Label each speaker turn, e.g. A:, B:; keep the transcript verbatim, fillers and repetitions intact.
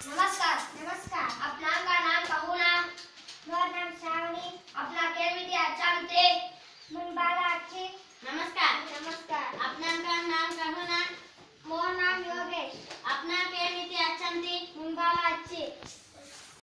A: नमस्कार नमस्कार अपना का नाम कहू ना मोर नाम श्रावणी अपना केमिति आचमते मन बाला अच्छे
B: नमस्कार
A: नमस्कार
B: अपना का नाम कहू ना
A: मोर नाम योगेश
B: अपना केमिति आचमते
A: मन बाला अच्छे।